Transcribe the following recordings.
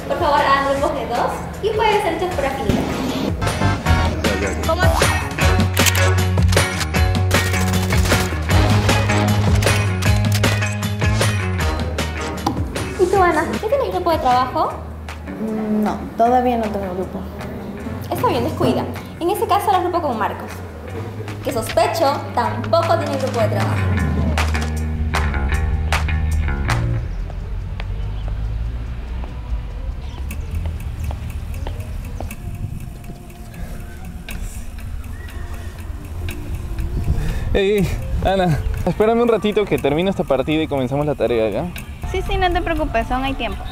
Por favor, hagan grupos de 2 y pueden ser hechos por afinidad. ¿Cómo? ¿Y tú, Ana? ¿Ya tienes grupo de trabajo? No, todavía no tengo grupo. Está bien, descuida. En ese caso lo grupo con Marcos, que sospecho tampoco tiene grupo de trabajo. Hey, Ana, espérame un ratito que termine esta partida y comenzamos la tarea, ¿ya? Sí, no te preocupes, aún hay tiempo.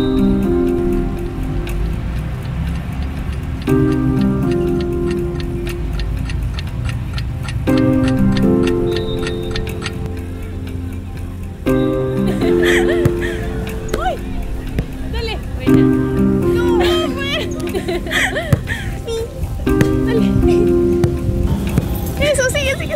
¡Ay! Dale, buena. No, pues. Sí, dale. Eso, sigue.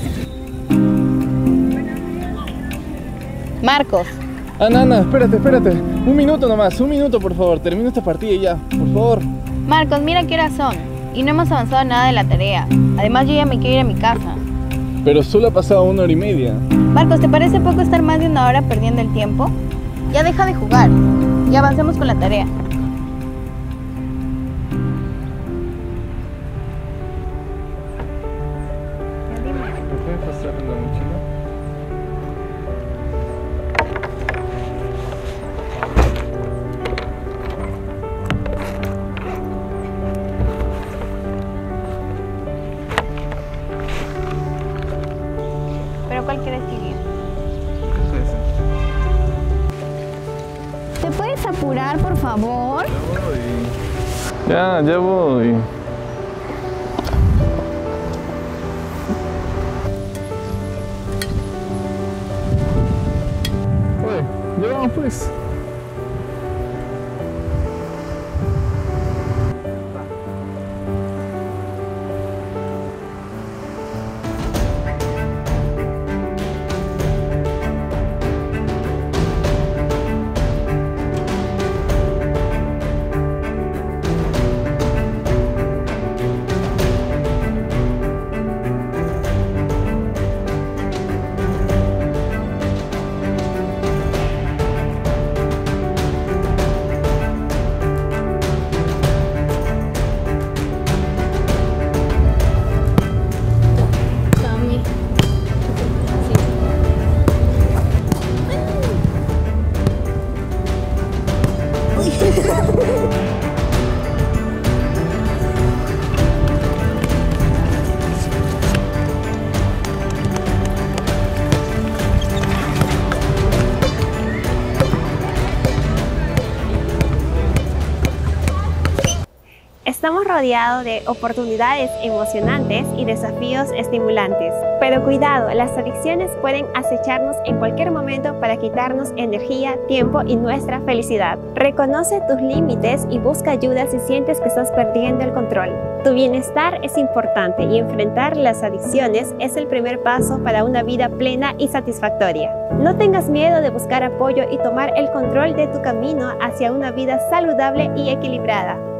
Marcos, Ana, espérate. Un minuto nomás, un minuto por favor. Termino esta partida y ya, por favor. Marcos, mira qué horas son. Y no hemos avanzado nada de la tarea. Además, yo ya me quiero ir a mi casa. Pero solo ha pasado 1 hora y media. Marcos, ¿te parece poco estar más de 1 hora perdiendo el tiempo? Ya deja de jugar. Y avancemos con la tarea. ¿Me puedes pasar la mochila? ¿Pero cuál quieres que guíe? Sí. ¿Te puedes apurar, por favor? Ya voy. Ya vamos pues. Estamos rodeados de oportunidades emocionantes y desafíos estimulantes. Pero cuidado, las adicciones pueden acecharnos en cualquier momento para quitarnos energía, tiempo y nuestra felicidad. Reconoce tus límites y busca ayuda si sientes que estás perdiendo el control. Tu bienestar es importante y enfrentar las adicciones es el primer paso para una vida plena y satisfactoria. No tengas miedo de buscar apoyo y tomar el control de tu camino hacia una vida saludable y equilibrada.